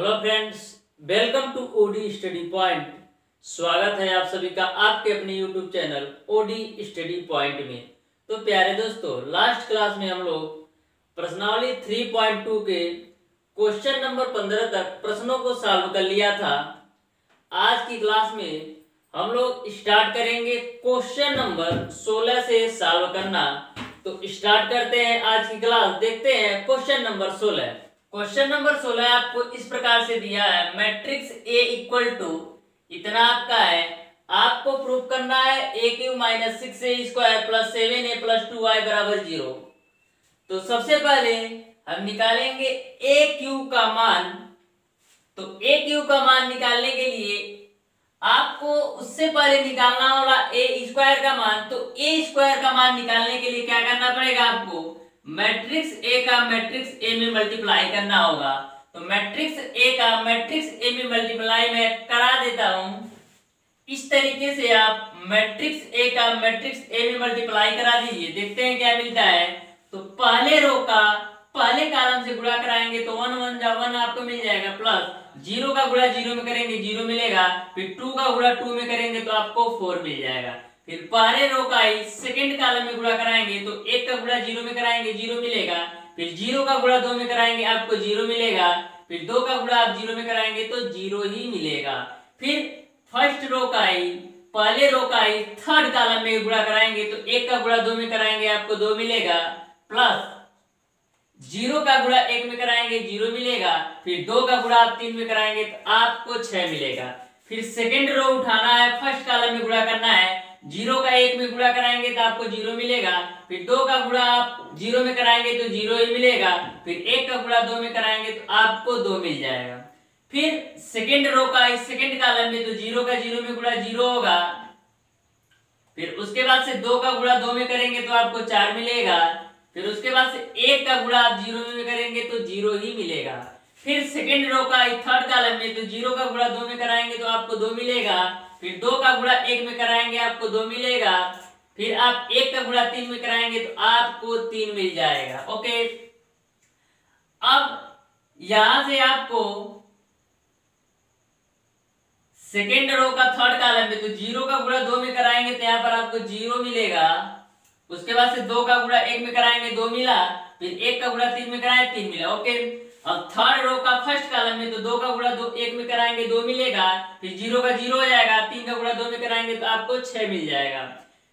Hello friends, welcome to OD study point. स्वागत है आप सभी का आपके अपने YouTube channel OD study point में। तो प्यारे दोस्तों, लास्ट क्लास में हम लोग प्रश्नावली 3.2 के क्वेश्चन नंबर 15 तक प्रश्नों को सॉल्व कर लिया था। आज की क्लास में हम लोग स्टार्ट करेंगे क्वेश्चन नंबर 16 से सॉल्व करना। तो स्टार्ट करते हैं आज की क्लास। देखते हैं क्वेश्चन नंबर 16। क्वेश्चन नंबर 16 आपको इस प्रकार से दिया है, मैट्रिक्स ए इक्वल टू इतना आपका है। आपको प्रूफ करना है a cube minus 6a square plus 7a plus 2y बराबर 0। तो सबसे पहले हम निकालेंगे ए क्यू का मान। तो ए क्यू का मान निकालने के लिए आपको उससे पहले निकालना होगा ए स्क्वायर का मान। तो ए स्क्वायर का मान निकालने के लिए क्या करना पड़ेगा, आपको मैट्रिक्स ए का मैट्रिक्स ए में मल्टीप्लाई करना होगा। तो मैट्रिक्स ए का मैट्रिक्स ए में मल्टीप्लाई मैं करा देता हूं। इस तरीके से आप मैट्रिक्स ए का मैट्रिक्स ए में मल्टीप्लाई करा दीजिए। देखते हैं क्या मिलता है। तो पहले रो का पहले कॉलम से गुणा कराएंगे तो 1 1 जा 1 आपको मिल जाएगा, प्लस 0 का गुणा 0 में करेंगे 0 मिलेगा, फिर 2 का गुणा 2 में करेंगे तो आपको 4 मिल जाएगा। फिर पहले रो का सेकंड कॉलम में गुणा कराएंगे तो 1 का गुणा 0 में कराएंगे 0 मिलेगा, फिर 0 का गुणा 2 में कराएंगे आपको 0 मिलेगा, फिर 2 का गुणा आप 0 में कराएंगे तो 0 ही मिलेगा। फिर फर्स्ट रो का पहले रो का थर्ड कॉलम में गुणा कराएंगे तो 1 का गुणा 2 में कराएंगे आपको 2 मिलेगा, प्लस 0 का गुणा 1 में कराएंगे 0 मिलेगा, फिर 2 का गुणा आप 3 में कराएंगे तो आपको 6 मिलेगा। फिर सेकंड रो उठाना है, फर्स्ट कॉलम में गुणा करना है, 0 का 1 में गुणा कराएंगे तो आपको 0 मिलेगा, फिर 2 का गुणा आप 0 में कराएंगे तो 0 ही मिलेगा, फिर 1 का गुणा 2 में कराएंगे तो आपको 2 मिल जाएगा। फिर सेकंड रो का सेकंड कॉलम में तो 0 का 0 में गुणा 0 होगा, फिर उसके बाद से 2 का गुणा 2 में करेंगे तो आपको 4 मिलेगा, फिर उसके बाद से 1 का गुणा आप 0 में करेंगे तो 0 ही मिलेगा। फिर सेकंड रो का थर्ड कॉलम में तो 0 का गुणा 2 में कराएंगे तो आपको 2 मिलेगा, फिर 2 का गुणा 1 में कराएंगे आपको 2 मिलेगा, फिर आप 1 का गुणा 3 में कराएंगे तो आपको 3 मिल जाएगा। ओके, अब यहां से आपको सेकेंड रो का थर्ड कॉलम में तो 0 का गुणा 2 में कराएंगे तो यहाँ पर आपको 0 मिलेगा, उसके बाद से 2 का गुणा 1 में कराएंगे 2 मिला, फिर 1 का गुणा 3 में कराएंगे 3 मिला। ओके, अब थर्ड रो का फर्स्ट कॉलम में तो 2 का गुणा 2 1 में कराएंगे 2 मिलेगा, फिर 0 का 0 हो जाएगा, 3 का गुणा 2 में कराएंगे तो आपको 6 मिल जाएगा।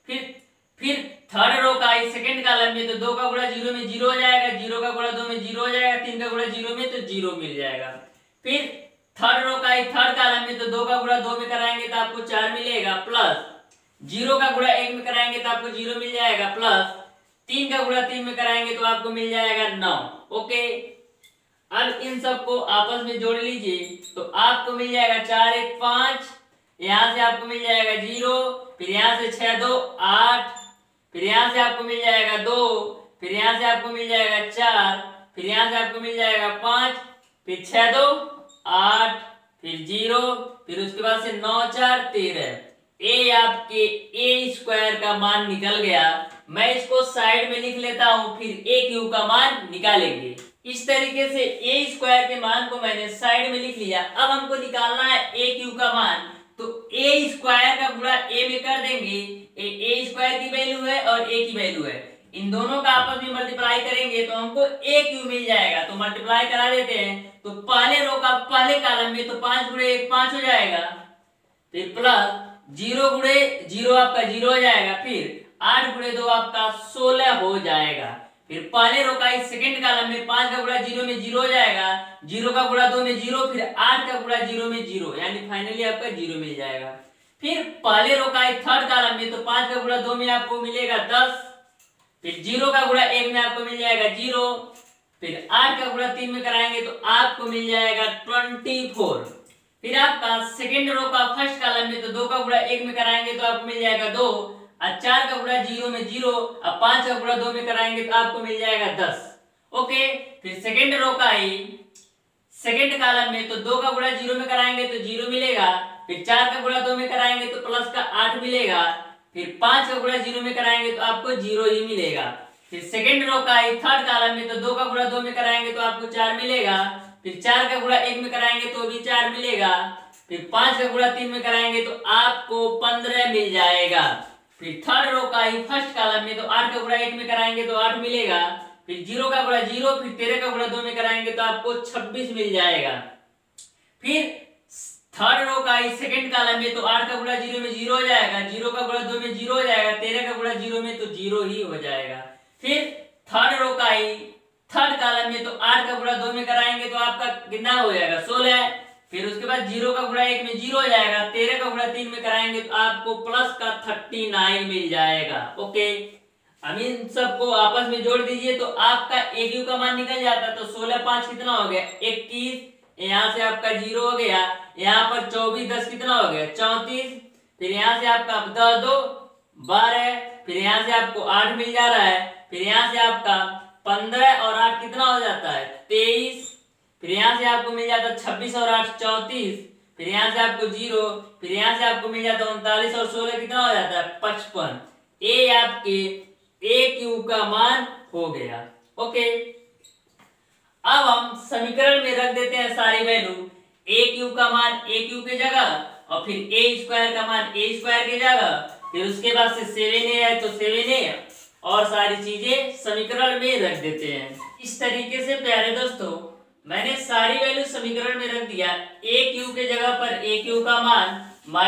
फिर थर्ड रो का सेकंड कॉलम में तो 2 का गुणा 0 में 0 हो जाएगा, 0 का गुणा 2 में 0 हो जाएगा, 3 का गुणा 0 में तो 0 मिल जाएगा। फिर थर्ड रो का थर्ड कॉलम में तो 2 का गुणा 2 में कराएंगे तो आपको 4 मिलेगा, प्लस 0 का गुणा 1 में कराएंगे तो आपको 0 मिल जाएगा, प्लस 3 का गुणा 3 में कराएंगे तो आपको मिल जाएगा 9। ओके, अब इन सबको आपस में जोड़ लीजिए तो आपको मिल जाएगा 4 1 5, यहां से आपको मिल जाएगा 0, फिर यहां से 6 2 8, फिर यहां से आपको मिल जाएगा 2, फिर यहां से आपको मिल जाएगा 4, फिर यहां से आपको मिल जाएगा 5, फिर 6 2 8, फिर 0, फिर उसके बाद से 9 4 13। ए आपके ए स्क्वायर का मान निकल गया। मैं इसको साइड में लिख लेता हूं, फिर ए क्यू का मान निकालेंगे। इस तरीके से ए स्क्वायर के मान को मैंने साइड में लिख लिया। अब हमको निकालना है ए क्यू का मान। तो ए स्क्वायर का गुणा ए में कर देंगे, ए स्क्वायर की वैल्यू है और ए की वैल्यू है, इन दोनों का आपस में मल्टीप्लाई करेंगे तो हमको ए क्यू मिल जाएगा। तो मल्टीप्लाई करा देते हैं। तो पहले रो का पहले कॉलम में तो 5 गुणे 1 5 हो जाएगा, फिर प्लस 0 गुणे 0 आपका 0 हो जाएगा, फिर 8 गुणे 2 आपका 16 हो जाएगा। फिर पहले रो का सेकंड कॉलम में 5 का गुणा 0 में 0 हो जाएगा, 0 का गुणा 2 में 0, फिर 8 का गुणा 0 में 0, यानी फाइनली आपका 0 मिल जाएगा। फिर पहले रो का थर्ड कॉलम में तो 5 का गुणा 2 में आपको मिलेगा 10, फिर 0 का गुणा 1 में आपको मिल जाएगा 0, फिर 8 का गुणा 3 में कराएंगे तो आपको मिल जाएगा 24। फिर आपका सेकंड रो का फर्स्ट कॉलम में तो 2 का गुणा 1 में कराएंगे तो आपको मिल जाएगा 2, और 4 का गुणा 0 में 0, अब 5 का गुणा 2 में कराएंगे तो आपको मिल जाएगा 10। ओके, फिर सेकंड रो का सेकंड कॉलम में तो 2 का गुणा 0 में कराएंगे तो 0 मिलेगा, फिर 4 का गुणा 2 में कराएंगे तो प्लस का 8 मिलेगा, फिर 5 का गुणा 0 में कराएंगे तो आपको 0 ही मिलेगा। फिर सेकंड रो का थर्ड कॉलम में तो 2 का गुणा 2 में कराएंगे तो आपको 4 मिलेगा, फिर 4 का गुणा 1 में कराएंगे तो भी 4 मिलेगा, फिर 5 का गुणा 3 में कराएंगे तो आपको 15 मिल जाएगा। फिर थर्ड रो का ही फर्स्ट कॉलम में तो 8 का गुणा 1 में कराएंगे तो 8 मिलेगा, फिर 0 का गुणा 0, फिर 13 का गुणा 2 में कराएंगे तो आपको 26 मिल जाएगा। फिर थर्ड रो का ही सेकंड कॉलम में तो 8 का गुणा 0 में 0 हो जाएगा, 0 का गुणा 2 में 0 हो जाएगा, 13 का गुणा 0 में तो 0 ही हो जाएगा। फिर थर्ड रो का ही थर्ड कॉलम में तो 8 का गुणा 2 में कराएंगे तो आपका कितना हो जाएगा 16। फिर उसके बाद 0 का गुणा 1 में 0 हो जाएगा, 13 का गुणा 3 में कराएंगे तो आपको प्लस का 39 मिल जाएगा। ओके, अब इन सबको आपस में जोड़ दीजिए तो आपका AQ का मान निकल जाता है। तो 16 5 कितना हो गया 21, यहाँ से आपका 0 हो गया, यहाँ पर 24 10 कितना हो गया 34, फिर यहाँ से आपका 10 2 12, फिर यहाँ से आपको 8 मिल जा रहा है, फिर यहाँ से आपका 15 और 8 कितना हो जाता है 23, फिर यहाँ से आपको मिल जाता है 26 और 8 34, फिर यहाँ से आपको 0, फिर यहाँ से आपको मिल जाता है 39 और 16 कितना हो जाता है 55। ये आपके AQ का मान हो गया। ओके, अब हम समीकरण में रख देते हैं सारी वैल्यू, AQ का मान AQ के जगह और फिर A स्क्वायर का मान A स्क्वायर के जगह, फिर उसके बाद से 7A है तो 7A और सारी चीजें समीकरण में रख देते हैं। इस तरीके से प्यारे दोस्तों मैंने सारी वैल्यू समीकरण में रख दिया। AQ के जगह पर AQ का मान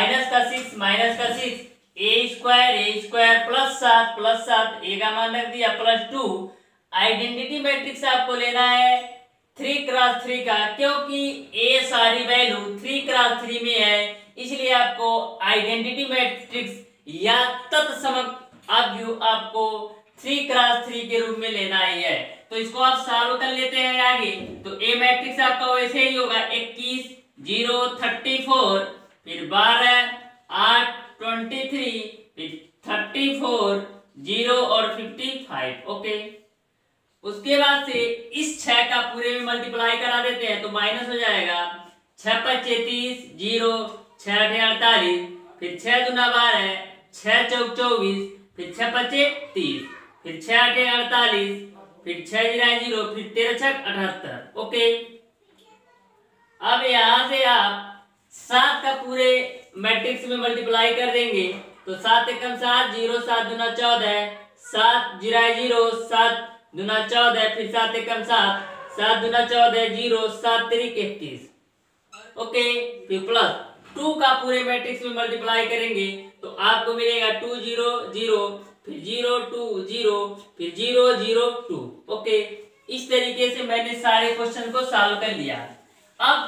-6 A स्क्वायर +7 A का मान रख दिया +2। आइडेंटिटी मैट्रिक्स आपको लेना है 3x3 का, क्योंकि A सारी वैल्यू 3x3 में है, इसलिए आपको आइडेंटिटी मैट्रिक्स या तत्समक अवयव आपको 3x3 के रूप में लेना ही है। तो इसको आप सॉल्व कर लेते हैं आगे। तो A मैट्रिक्स आपका वैसे ही होगा 21 0 34, फिर 12 8 23, फिर 34 0 और 55। ओके, उसके बाद से इस 6 का पूरे में मल्टीप्लाई करा देते हैं तो माइनस हो जाएगा 6 5 30 0 6 8 48, फिर 6 दूना 12 6 चौक 24, फिर 6 5 30, फिर 6 8 48, फिर 6 0 0, फिर 13 6 78। ओके, अब यहाँ से आप 7 का पूरे मैट्रिक्स में मल्टीप्लाई कर देंगे तो 7 एकम 7 0 7 दूना 14 7 0 7 दूना 14, फिर 7 एकम 7 7 दूना 14 0 7 3 31। ओके, फिर प्लस 2 का पूरे मैट्रिक्स में मल्टीप्लाई करेंगे तो आपको मिलेगा 2 0 0, फिर 0 2 0, फिर 0 0 2। ओके, इस तरीके से मैंने सारे क्वेश्चन को सॉल्व कर लिया। अब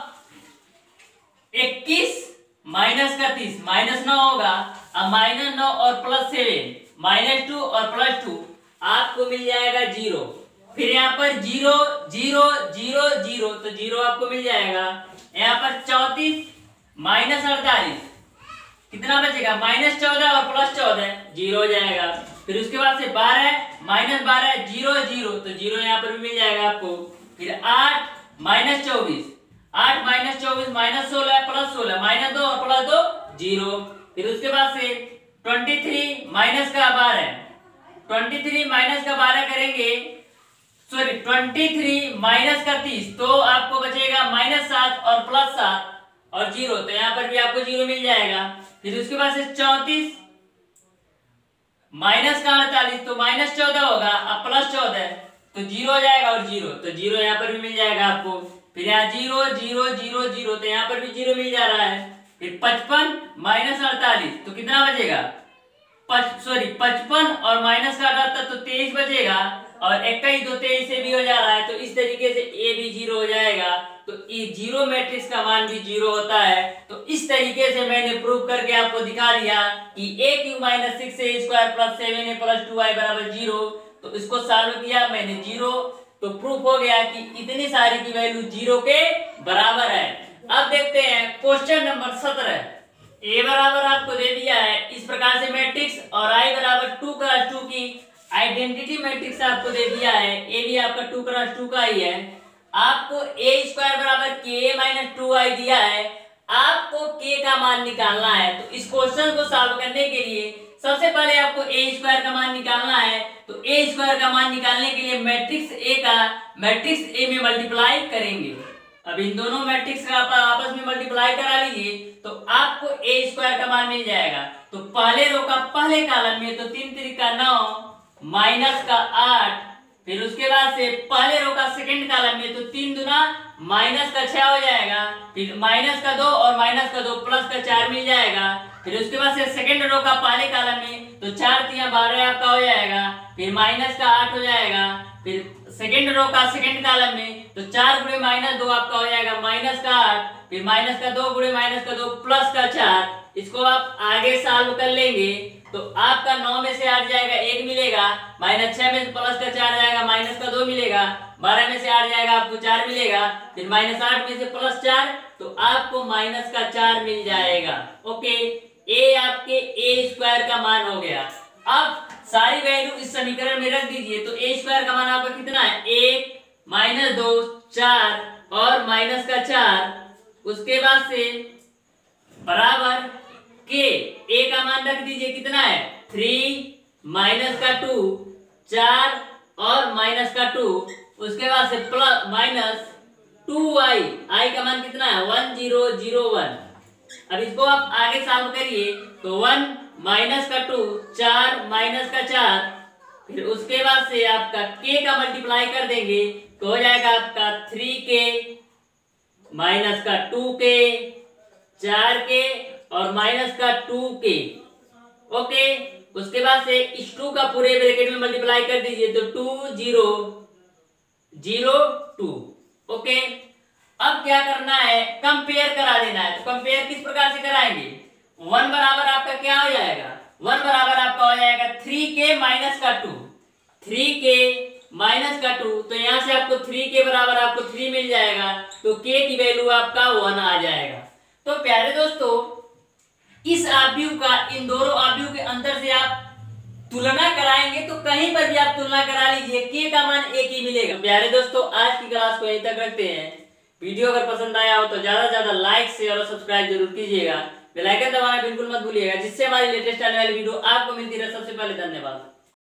21 माइनस का 30 -9 होगा, अब -9 और +7 -2 और +2 आपको मिल जाएगा 0, फिर यहाँ पर 0 0 0 0 तो 0 आपको मिल जाएगा। यहाँ पर 34 -48 कितना बचेगा -14 और +14 0 हो जाएगा। फिर उसके बाद से 12 -12 0 0 तो 0 यहाँ पर भी मिल जाएगा आपको। फिर 8 -24 8 -24 -16 +16 -2 और +2 0। फिर उसके बाद से 23 माइनस का 12 करेंगे, सॉरी 23 माइनस का 30 तो आपको बचेगा -7 और +7 और 0, तो यहाँ पर भी आपको 0 मिल जाएगा। फिर उसके बाद से 34 माइनस का 48 तो -14 होगा, अब +14 तो 0 हो जाएगा और 0 तो 0 यहाँ पर भी मिल जाएगा आपको। फिर यहाँ 0 0 0 0 तो यहाँ पर भी 0 मिल जा रहा है। फिर 55 -48 तो कितना बचेगा 55 और माइनस का 78 तो 23 बचेगा, और 21 तो 23 से भी हो जा रहा है, तो इस तरीके से A भी 0 हो जाएगा। तो ये 0 मैट्रिक्स का मान भी 0 होता है। तो इस तरीके से मैंने प्रूव करके आपको दिखा दिया कि AQ - 6A² + 7A + 2I = 0। तो इसको सॉल्व किया मैंने 0, तो प्रूफ हो गया कि इतनी सारी की वैल्यू 0 के बराबर है। अब देखते हैं क्वेश्चन नंबर 17। A बराबर आपको दे दिया है इस प्रकार से मैट्रिक्स, और I बराबर 2x2 की आइडेंटिटी मैट्रिक्स आपको दे दिया है। A भी आपका 2x2 का ही है। आपको A² बराबर Ka - 2I दिया है, आपको K का मान निकालना है। तो इस क्वेश्चन को सॉल्व करने के लिए सबसे पहले आपको A² का मान निकालना है। तो A² का मान निकालने के लिए मैट्रिक्स A का मैट्रिक्स A में मल्टीप्लाई करेंगे। अब इन दोनों मैट्रिक्स का आप आपस में मल्टीप्लाई करा लीजिए तो आपको ए स्क्वायर का मान मिल जाएगा। तो पहले रो का पहले कॉलम में तो 3 3 9 माइनस का 8, फिर उसके बाद से पहले रो का सेकंड कॉलम में तो 3 दूना माइनस का 6 हो जाएगा, फिर माइनस का 2 और माइनस का 2 प्लस का 4 मिल जाएगा। फिर उसके बाद से सेकंड रो का पहले कॉलम में तो 4 3 12 आपका हो जाएगा, फिर माइनस का 8 हो जाएगा। फिर सेकंड रो का सेकंड कॉलम में तो 4 गुणे माइनस 2 आपका हो जाएगा माइनस का 8, फिर माइनस का 2 गुणे माइनस का 2 प्लस का 4। इसको आप आगे सॉल्व कर लेंगे तो आपका 9 में से 8 जाएगा 1 मिलेगा, माइनस 6 में से प्लस का 4 जाएगा माइनस का 2 मिलेगा, 12 में से 8 जाएगा आपको 4 मिलेगा, फिर माइनस 8 में से प्लस 4 तो आपको माइनस का 4 मिल जाएगा। ओके, ए आपके ए स्क्वायर का मान हो गया। अब सारी वैल्यू इस समीकरण में रख दीजिए तो ए स्क्वायर का मान आपका कितना है 1 माइनस 2 4 और माइनस का 4, उसके बाद से बराबर के ए का मान रख दीजिए कितना है 3 माइनस का 2 4 और माइनस का 2, उसके बाद से प्लस माइनस 2y, आई का मान कितना है 1001। अब इसको आप आगे सॉल्व करिए तो 1 माइनस का 2 4 माइनस का 4, फिर उसके बाद से आपका k का मल्टीप्लाई कर देंगे तो हो जाएगा आपका 3k माइनस का 2k 4k और माइनस का 2k। ओके, उसके बाद से इस 2 का पूरे ब्रैकेट में मल्टीप्लाई कर दीजिए तो 2 0 0 2। ओके, अब क्या करना है कंपेयर करा देना है। तो कंपेयर किस प्रकार से कराएंगे, 1 बराबर आपका क्या हो जाएगा 1 बराबर आपका हो जाएगा 3k माइनस का 2, 3k माइनस का 2, तो यहां से आपको 3k बराबर आपको 3 मिल जाएगा, तो k की वैल्यू आपका 1 आ जाएगा। तो प्यारे दोस्तों, इस आव्यूह का इन दोनों आव्यूह के अंतर से आप तुलना कराएंगे तो कहीं पर भी आप तुलना करा लीजिए k का मान एक ही मिलेगा। प्यारे दोस्तों, आज की क्लास को यहीं तक रखते हैं। वीडियो अगर पसंद आया हो तो ज्यादा से ज्यादा लाइक शेयर और सब्सक्राइब जरूर कीजिएगा। बेल आइकन दबाना बिल्कुल मत भूलिएगा, जिससे हमारी लेटेस्ट आने वाली वीडियो आपको मिलती रहे सबसे पहले। धन्यवाद।